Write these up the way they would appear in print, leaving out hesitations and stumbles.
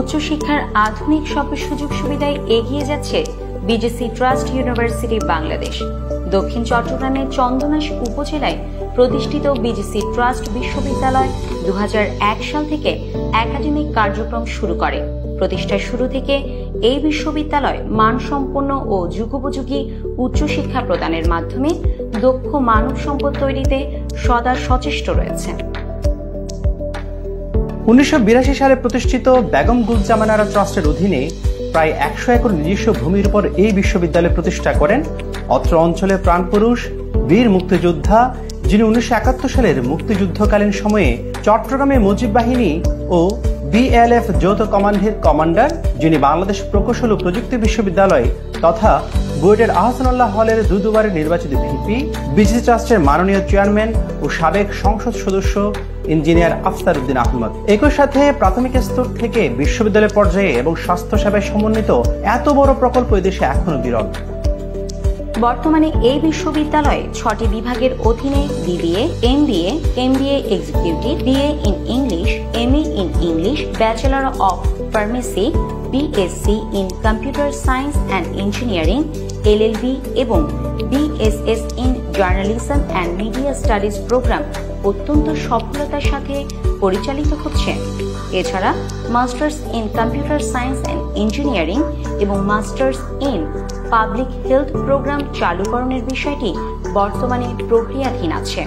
উচ্চশিক্ষার আধুনিক সব সুযোগ সুবিধায় এগিয়ে যাচ্ছে বিজিসি ট্রাস্ট ইউনিভার্সিটি বাংলাদেশ। দক্ষিণ চট্টগ্রামের চন্দনাইশ উপজেলায় প্রতিষ্ঠিত বিজিসি ট্রাস্ট বিশ্ববিদ্যালয় 2001 সাল থেকে একাডেমিক কার্যক্রম শুরু করে। প্রতিষ্ঠার শুরু থেকে এই বিশ্ববিদ্যালয় মানসম্পন্ন ও যুগোপযোগী উচ্চশিক্ষা প্রদানের মাধ্যমে দক্ষ মানব সম্পদ তৈরিতে সদা সচেষ্ট রয়েছে। 1982 সালে প্রতিষ্ঠিত বেগম গুলজামানারা ট্রাস্টের অধীনে প্রায় 100 একর নিজস্ব ভূমির উপর এই বিশ্ববিদ্যালয় প্রতিষ্ঠা করেন অত্র অঞ্চলের প্রাণপুরুষ বীর মুক্তিযোদ্ধা, যিনি 1971 সালের মুক্তিযুদ্ধকালীন সময়ে চট্টগ্রামে মুজিব বাহিনী ও বিএলএফ যৌথ কমান্ডের কমান্ডার, যিনি বাংলাদেশ প্রকৌশল ও প্রযুক্তি বিশ্ববিদ্যালয় তথা বুয়েটের আহসানুল্লাহ হলের দুবারের নির্বাচিত ভিপি, বিজিসি ট্রাস্টের মাননীয় চেয়ারম্যান ও সাবেক সংসদ সদস্য ইঞ্জিনিয়ার আফসার উদ্দিন আহমদ। একই সাথে প্রাথমিক স্তর থেকে বিশ্ববিদ্যালয় পর্যায়ে এবং স্বাস্থ্য সেবায় সমন্বিত এত বড় প্রকল্প এদেশে এখনো বিরল। বর্তমানে এই বিশ্ববিদ্যালয়ে 6টি বিভাগের অধীনে BBA, MBA executive, BA in English, MA in English, bachelor of pharmacy, BSc in computer science and engineering, LLB এবং BSS in journalism and media studies program অত্যন্ত সফলতার সাথে পরিচালিত হচ্ছে। এছাড়া masters in computer science and engineering এবং masters in public health program চালুকরণের বিষয়টি বর্তমানে প্রক্রিয়াধীন আছে।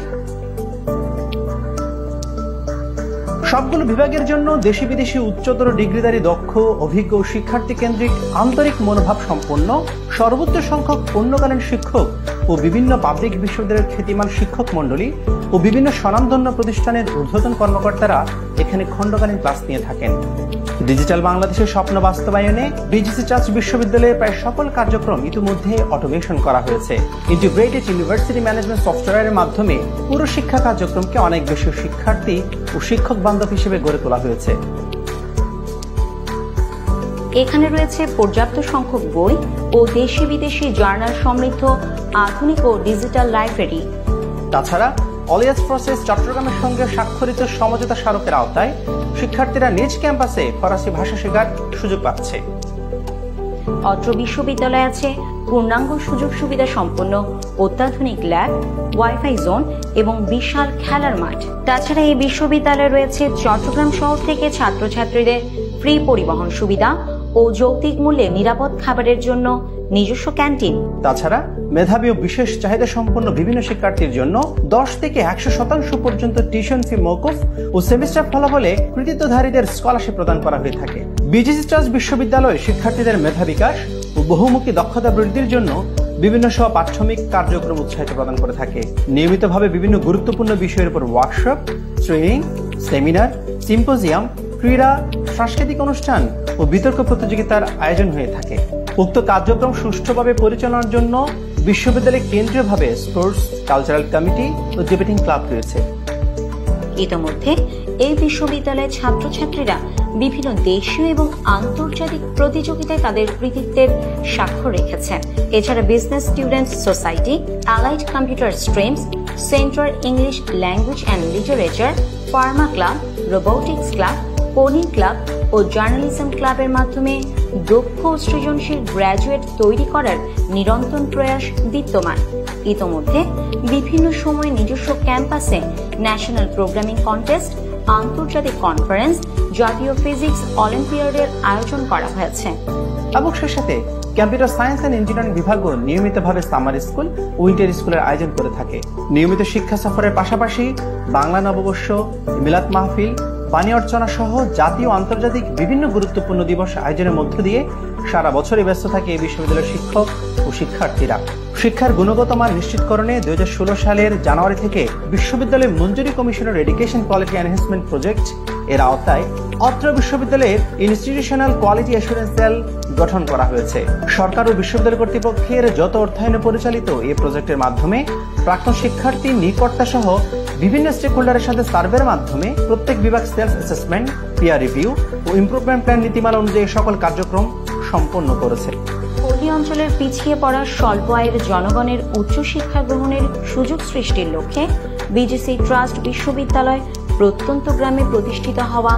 সবগুলো বিভাগের জন্য দেশি বিদেশি উচ্চতর ডিগ্রিধারী দক্ষ, অভিজ্ঞ ও শিক্ষার্থী কেন্দ্রিক আন্তরিক মনোভাব সম্পন্ন সর্বোচ্চ সংখ্যক পূর্ণকালীন শিক্ষক ও বিভিন্ন পাবলিক বিশ্ববিদ্যালয়ের খ্যাতিমান শিক্ষক মণ্ডলী ও বিভিন্ন স্বনামধন্য প্রতিষ্ঠানের ঊর্ধ্বতন কর্মকর্তারা এখানে খণ্ডকালীন ক্লাস নিয়ে থাকেন। ডিজিটাল বাংলাদেশের স্বপ্ন বাস্তবায়নে বিজিসি ট্রাস্ট বিশ্ববিদ্যালয়ের প্রায় সকল কার্যক্রম ইতিমধ্যে অটোমেশন করা হয়েছে। ইন্টিগ্রেটেড ইউনিভার্সিটি ম্যানেজমেন্ট সফটওয়্যারের মাধ্যমে পুরো শিক্ষা কার্যক্রমকে অনেক বেশি শিক্ষার্থী ও শিক্ষক বান্ধব হিসেবে গড়ে তোলা হয়েছে। এখানে রয়েছে পর্যাপ্ত সংখ্যক বই ও দেশি বিদেশি জার্নাল সমৃদ্ধ আধুনিক ও ডিজিটাল লাইব্রেরি। তাছাড়া অলিয়াস প্রসেস চট্টগ্রামের সঙ্গে স্বাক্ষরিত সমঝোতা স্মারকের আওতায় শিক্ষার্থীরা নিজ ক্যাম্পাসে ফরাসি ভাষা শেখার সুযোগ পাচ্ছে। অত্র বিশ্ববিদ্যালয়ে আছে পূর্ণাঙ্গ সুযোগ সুবিধা সম্পন্ন অত্যাধুনিক ল্যাব, ওয়াইফাই জোন এবং বিশাল খেলার মাঠ। তাছাড়া এই বিশ্ববিদ্যালয়ে রয়েছে চট্টগ্রাম শহর থেকে ছাত্রছাত্রীদের ফ্রি পরিবহন সুবিধা ও যৌক্তিক মূল্যে নিরাপদ খাবারের জন্য নিজস্ব ক্যান্টিন। তাছাড়া মেধাবী ও বিশেষ চাহিদা সম্পন্ন বিভিন্ন শিক্ষার্থীর জন্য 10 থেকে 100% পর্যন্ত টিউশন ফি মওকুফ ও সেমিস্টার ফলাফলে কৃতিত্বধারীদের স্কলারশিপ প্রদান করা হয়ে থাকে। বিজিসি ট্রাস্ট বিশ্ববিদ্যালয় শিক্ষার্থীদের মেধা বিকাশ ও বহুমুখী দক্ষতা বৃদ্ধির জন্য বিভিন্ন সহ পাঠ্যমিক কার্যক্রম উৎসাহিত প্রদান করে থাকে। নিয়মিতভাবে বিভিন্ন গুরুত্বপূর্ণ বিষয়ের উপর ওয়ার্কশপ, ট্রেনিং, সেমিনার, সিম্পোজিয়াম, ক্রীড়া, সাংস্কৃতিক অনুষ্ঠান ও বিতর্ক প্রতিযোগিতার আয়োজন হয়ে থাকে। উক্ত কার্যক্রম সুষ্ঠুভাবে পরিচালনার জন্য বিশ্ববিদ্যালয়ে কেন্দ্রীয়ভাবে স্পোর্টস, কালচারাল কমিটি ও ডিবেটিং ক্লাব রয়েছে। ইতোমধ্যে এই বিশ্ববিদ্যালয়ের ছাত্রছাত্রীরা বিভিন্ন দেশীয় এবং আন্তর্জাতিক প্রতিযোগিতায় তাদের কৃতিত্বের স্বাক্ষর রেখেছেন। এছাড়া business students society, allied computer streams, central English language and literature, pharma club, robotics club, coding club ও জার্নালিজম ক্লাবের মাধ্যমে দক্ষ ও সৃজনশীল গ্র্যাজুয়েট তৈরি করার নিরন্তর প্রয়াস বিদ্যমান। ইতোমধ্যে বিভিন্ন সময়ে নিজস্ব ক্যাম্পাসে ন্যাশনাল প্রোগ্রামিং কন্টেস্ট, আন্তর্জাতিক কনফারেন্স, জাতীয় ফিজিক্স অলিম্পিয়াডের আয়োজন করা হয়েছে। এবং সে সাথে কম্পিউটার সায়েন্স অ্যান্ড ইঞ্জিনিয়ারিং বিভাগও নিয়মিতভাবে সামার স্কুল ও উইন্টার স্কুলের আয়োজন করে থাকে। নিয়মিত শিক্ষা সফরের পাশাপাশি বাংলা নববর্ষ, মিলাদ মাহফিল, বাণী অর্চনা সহ জাতীয় আন্তর্জাতিক বিভিন্ন গুরুত্বপূর্ণ দিবস আয়োজনের মধ্য দিয়ে সারা বছরই ব্যস্ত থাকে এই বিশ্ববিদ্যালয়ের শিক্ষক ও শিক্ষার্থীরা। শিক্ষার গুণগত মান নিশ্চিতকরণে 2016 সালের জানুয়ারি থেকে বিশ্ববিদ্যালয় মঞ্জুরি কমিশনের এডুকেশন কোয়ালিটি এনহ্যান্সমেন্ট প্রজেক্ট এর আওতায় অত্র বিশ্ববিদ্যালয়ের ইনস্টিটিউশনাল কোয়ালিটি অ্যাসুরেন্স সেল গঠন করা হয়েছে। সরকার ও বিশ্ববিদ্যালয় কর্তৃপক্ষের যত অর্থায়নে পরিচালিত এই প্রজেক্টের মাধ্যমে প্রাক্তন শিক্ষার্থী, নিয়োগকর্তা সহ বিভিন্ন স্টেক হোল্ডারের সাথে সার্ভের মাধ্যমে প্রত্যেক বিভাগ সেলফ অ্যাসেসমেন্ট, পিয়ার রিভিউ ও ইমপ্রুভমেন্ট প্ল্যান নীতিমালা অনুযায়ী সকল কার্যক্রম সম্পন্ন করেছে। পল্লী অঞ্চলের পিছিয়ে পড়া স্বল্প আয়ের জনগণের উচ্চশিক্ষা গ্রহণের সুযোগ সৃষ্টির লক্ষ্যে বিজিসি ট্রাস্ট বিশ্ববিদ্যালয় প্রত্যন্ত গ্রামে প্রতিষ্ঠিত হওয়া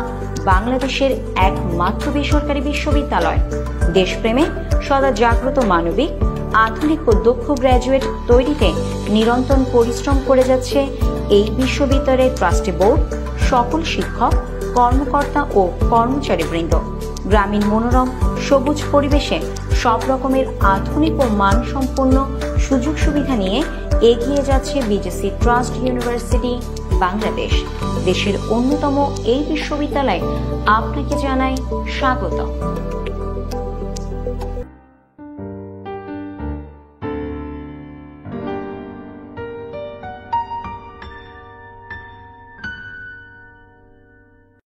বাংলাদেশের একমাত্র বেসরকারি বিশ্ববিদ্যালয়। দেশপ্রেমে সদা জাগ্রত মানবিক, আধুনিক ও দক্ষ গ্র্যাজুয়েট তৈরিতে নিরন্তর পরিশ্রম করে যাচ্ছে এই বিশ্ববিদ্যালয়ের ট্রাস্টি বোর্ড, সকল শিক্ষক, কর্মকর্তা ও কর্মচারীবৃন্দ। গ্রামীণ মনোরম সবুজ পরিবেশে সব রকমের আধুনিক ও মানসম্পন্ন সুযোগ সুবিধা নিয়ে এগিয়ে যাচ্ছে বিজিসি ট্রাস্ট ইউনিভার্সিটি বাংলাদেশ। দেশের অন্যতম এই বিশ্ববিদ্যালয়ে আপনাকে জানাই স্বাগত।